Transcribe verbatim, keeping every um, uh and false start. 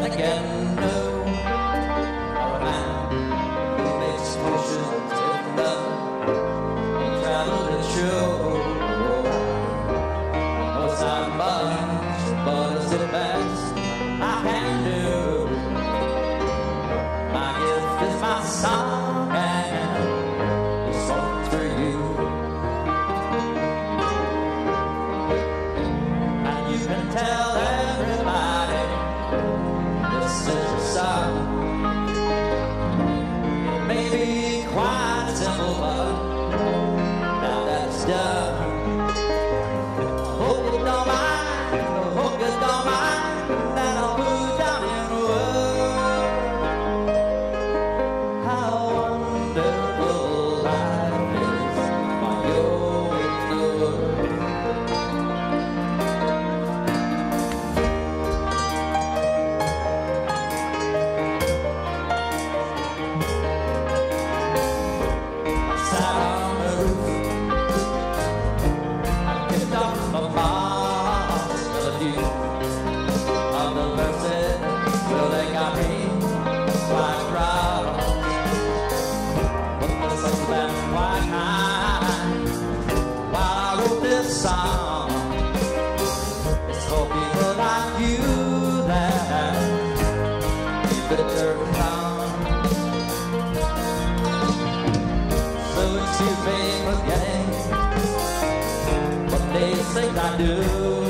then again, no. Or a man who makes motions in the travel to show. No, it's not much, but it's the best I can do. My gift is my song, and this song's for you. And you can tell everybody this is your song. It may be quite simple, but now that it's done, hope you don't mind, hope you don't mind that I'll move down in the world. How wonderful life is while you're in the world. I sat on the roof, I picked up a box of a few of the verses, well they got me quite proud. But there's some that's quite high. While I wrote this song, it's for people like you that keep it turned on. So excuse me for getting what they think I do.